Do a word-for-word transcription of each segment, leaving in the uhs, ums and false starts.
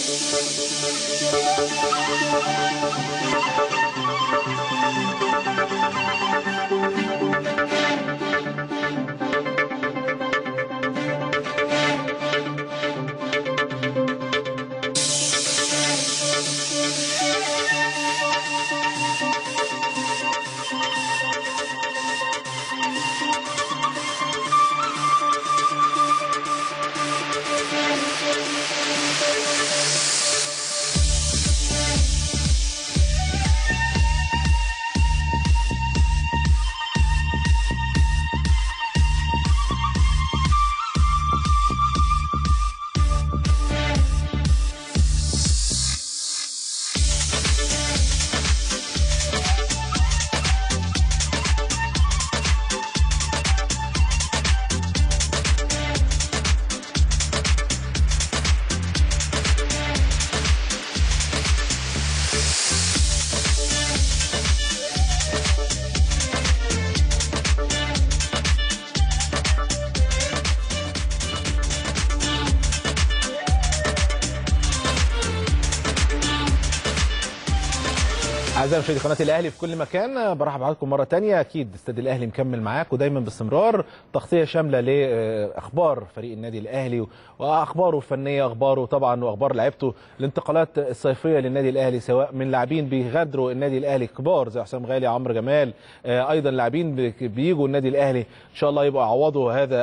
أعزائي مشاهدي قناة الأهلي في كل مكان، برحب بحضراتكم مرة تانية. أكيد استاد الأهلي مكمل معاكم دايما باستمرار تغطية شاملة لأخبار فريق النادي الأهلي وأخباره الفنية، أخباره طبعا وأخبار لعيبته، الانتقالات الصيفية للنادي الأهلي سواء من لاعبين بيغادروا النادي الأهلي كبار زي حسام غالي، عمرو جمال، أيضا لاعبين بيجوا النادي الأهلي إن شاء الله يبقوا يعوضوا هذا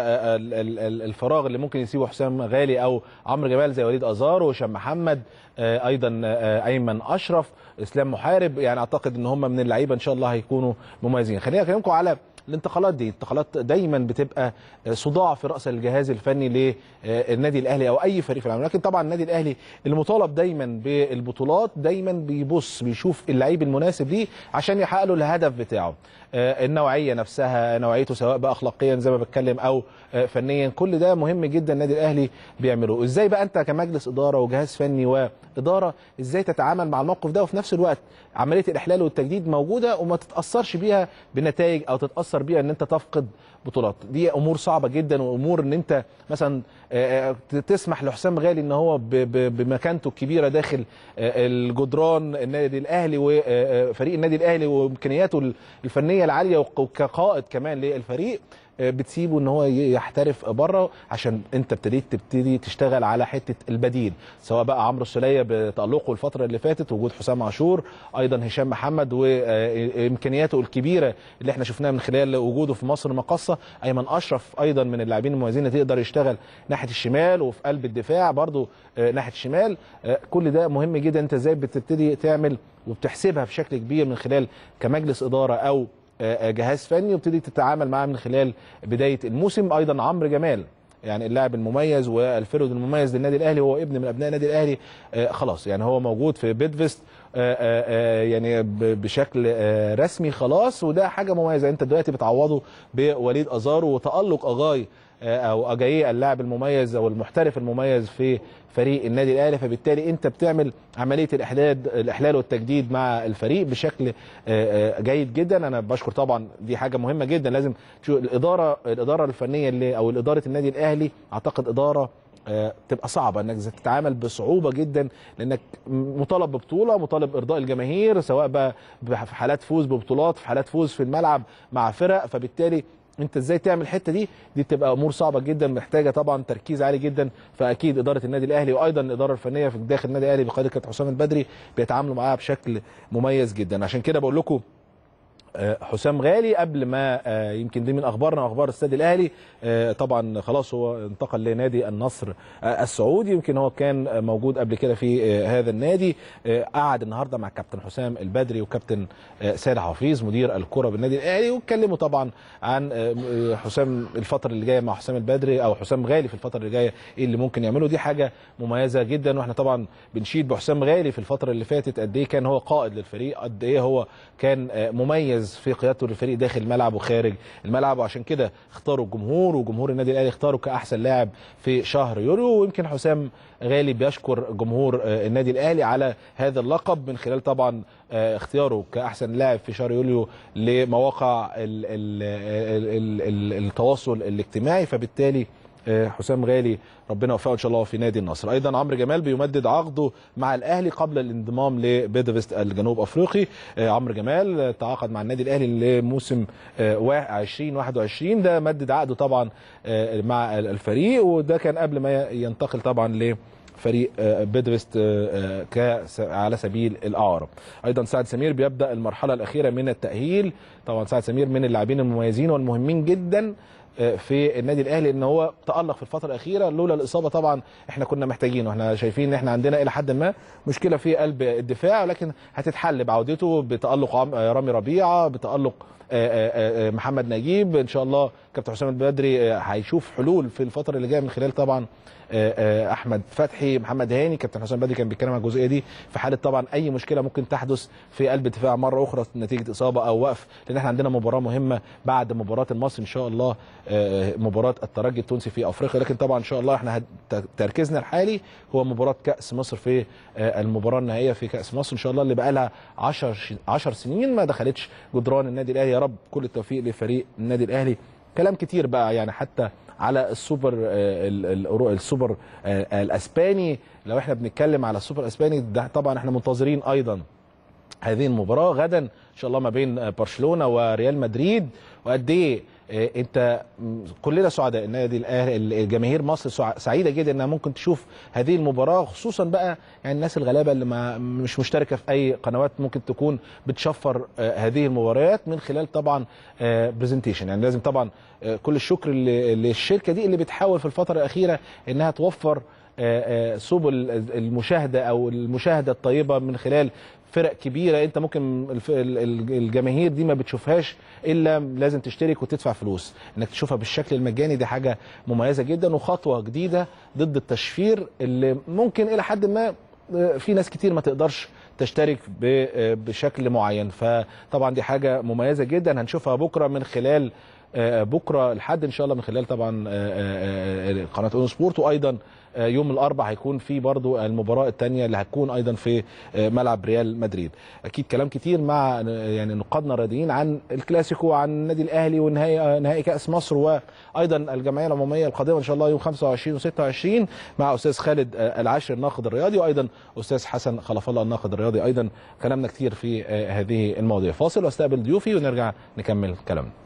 الفراغ اللي ممكن يسيبه حسام غالي أو عمرو جمال زي وليد أزار وهشام محمد، أيضا أيمن أشرف، اسلام محارب. يعني اعتقد ان هم من اللعيبه ان شاء الله هيكونوا مميزين. خليني اكلمكم على الانتقالات دي. الانتقالات دايما بتبقى صداع في راس الجهاز الفني للنادي الاهلي او اي فريق في العالم، لكن طبعا النادي الاهلي المطالب دايما بالبطولات دايما بيبص بيشوف اللعيب المناسب ليه عشان يحقق له الهدف بتاعه. النوعيه نفسها، نوعيته سواء بقى اخلاقيا زي ما بتكلم او فنيا، كل ده مهم جدا النادي الاهلي بيعمله. ازاي بقى انت كمجلس اداره وجهاز فني واداره ازاي تتعامل مع الموقف ده، وفي نفس الوقت عمليه الاحلال والتجديد موجوده وما تتاثرش بيها بنتائج او تتاثر بيها ان انت تفقد بطولات. دي امور صعبه جدا، وامور ان انت مثلا تسمح لحسام غالي ان هو بمكانته الكبيره داخل الجدران النادي الاهلي وفريق النادي الاهلي وامكانياته الفنيه العاليه وكقائد كمان للفريق، بتسيبه ان هو يحترف بره عشان انت ابتديت تبتدي تشتغل على حته البديل، سواء بقى عمرو السوليه بتالقه الفتره اللي فاتت، وجود حسام عاشور، ايضا هشام محمد وامكانياته الكبيره اللي احنا شفناها من خلال وجوده في مصر مقصه، ايمن اشرف ايضا من اللاعبين المميزين اللي تقدر يشتغل ناحيه الشمال وفي قلب الدفاع برضو ناحيه الشمال. كل ده مهم جدا. انت ازاي بتبتدي تعمل وبتحسبها بشكل كبير من خلال كمجلس اداره او جهاز فني، وابتدي تتعامل معاه من خلال بدايه الموسم. ايضا عمرو جمال يعني اللاعب المميز والفرد المميز للنادي الاهلي، هو ابن من ابناء النادي الاهلي، آه خلاص يعني هو موجود في بيدفست آه آه يعني بشكل آه رسمي خلاص، وده حاجه مميزه. انت دلوقتي بتعوضه بوليد ازار وتالق اجاي او اجاييه اللاعب المميز او المحترف المميز في فريق النادي الاهلي، فبالتالي انت بتعمل عمليه الاحلال الاحلال والتجديد مع الفريق بشكل جيد جدا. انا بشكر طبعا، دي حاجه مهمه جدا. لازم تشوف الاداره الاداره الفنيه اللي او اداره النادي الاهلي، اعتقد اداره تبقى صعبه انك تتعامل بصعوبه جدا، لانك مطالب ببطوله، مطالب ارضاء الجماهير، سواء بقى في حالات فوز ببطولات، في حالات فوز في الملعب مع فرق، فبالتالي انت ازاي تعمل الحته دي دي بتبقى امور صعبه جدا، محتاجه طبعا تركيز عالي جدا. فاكيد اداره النادي الاهلي وايضا الاداره الفنيه في داخل النادي الاهلي بقياده كابتن حسام البدري بيتعاملوا معاها بشكل مميز جدا. عشان كده بقول لكم حسام غالي قبل ما يمكن دي من اخبارنا واخبار السد الاهلي، طبعا خلاص هو انتقل لنادي النصر السعودي. يمكن هو كان موجود قبل كده في هذا النادي، قعد النهارده مع كابتن حسام البدري وكابتن سيد حفيظ مدير الكره بالنادي الاهلي، واتكلموا طبعا عن حسام الفتره اللي جايه مع حسام البدري او حسام غالي في الفتره اللي جايه ايه اللي ممكن يعمله. دي حاجه مميزه جدا، واحنا طبعا بنشيد بحسام غالي في الفتره اللي فاتت قد ايه كان هو قائد للفريق، قد ايه هو كان مميز في قيادته للفريق داخل الملعب وخارج الملعب، وعشان كده اختاروا الجمهور وجمهور النادي الاهلي اختاروا كاحسن لاعب في شهر يوليو. ويمكن حسام غالي بيشكر جمهور النادي الاهلي على هذا اللقب من خلال طبعا اختياره كاحسن لاعب في شهر يوليو لمواقع ال ال ال ال التواصل الاجتماعي. فبالتالي حسام غالي ربنا يوفقه ان شاء الله في نادي النصر. ايضا عمرو جمال بيمدد عقده مع الاهلي قبل الانضمام لبيدفست الجنوب افريقي. عمرو جمال تعاقد مع النادي الاهلي لموسم ألفين وواحد وعشرين، ده مدد عقده طبعا مع الفريق، وده كان قبل ما ينتقل طبعا ل فريق بيدفست على سبيل الاعاره. ايضا سعد سمير بيبدا المرحله الاخيره من التاهيل. طبعا سعد سمير من اللاعبين المميزين والمهمين جدا في النادي الاهلي، ان هو تالق في الفتره الاخيره. لولا الاصابه طبعا احنا كنا محتاجينه. احنا شايفين ان احنا عندنا الى حد ما مشكله في قلب الدفاع، لكن هتتحل بعودته، بتالق رامي ربيعه، بتالق محمد نجيب. ان شاء الله كابتن حسام البدري هيشوف حلول في الفتره اللي جايه من خلال طبعا احمد فتحي، محمد هاني. كابتن حسام البدري كان بيتكلم عن الجزئيه دي في حاله طبعا اي مشكله ممكن تحدث في قلب الدفاع مره اخرى نتيجه اصابه او وقف، لان احنا عندنا مباراه مهمه بعد مباراه المصري ان شاء الله، مباراه الترجي التونسي في افريقيا. لكن طبعا ان شاء الله احنا تركيزنا الحالي هو مباراه كاس مصر، في المباراه النهائيه في كاس مصر ان شاء الله اللي بقى لها عشر سنين ما دخلتش جدران النادي الاهلي. يا رب كل التوفيق لفريق النادي الاهلي. كلام كتير بقى يعني حتى على السوبر السوبر الاسباني. لو احنا بنتكلم على السوبر الاسباني ده طبعا احنا منتظرين ايضا هذه المباراه غدا ان شاء الله ما بين برشلونه وريال مدريد. وقد ايه انت كلنا سعداء، النادي الاهلي جماهير مصر سعيده جدا انها ممكن تشوف هذه المباراه، خصوصا بقى يعني الناس الغلابه اللي ما مش مشتركه في اي قنوات ممكن تكون بتشفر هذه المباريات من خلال طبعا برزنتيشن. يعني لازم طبعا كل الشكر للشركه دي اللي بتحاول في الفتره الاخيره انها توفر سبل المشاهده او المشاهده الطيبه من خلال فرق كبيره انت ممكن الجماهير دي ما بتشوفهاش الا لازم تشترك وتدفع فلوس. انك تشوفها بالشكل المجاني دي حاجه مميزه جدا وخطوه جديده ضد التشفير اللي ممكن الى حد ما في ناس كتير ما تقدرش تشترك بشكل معين. فطبعا دي حاجه مميزه جدا هنشوفها بكره من خلال بكره لحد ان شاء الله من خلال طبعا قناه اون سبورت. وايضا يوم الاربعاء هيكون في برضو المباراه الثانيه اللي هتكون ايضا في ملعب ريال مدريد. اكيد كلام كتير مع يعني نقادنا الرياضيين عن الكلاسيكو، عن النادي الاهلي ونهائي نهائي كاس مصر، وايضا الجمعيه العموميه القادمه ان شاء الله يوم خمسة وعشرين وستة وعشرين مع استاذ خالد العاشر الناقد الرياضي، وايضا استاذ حسن خلف الله الناقد الرياضي. ايضا كلامنا كتير في هذه المواضيع. فاصل واستقبل ضيوفي ونرجع نكمل كلامنا.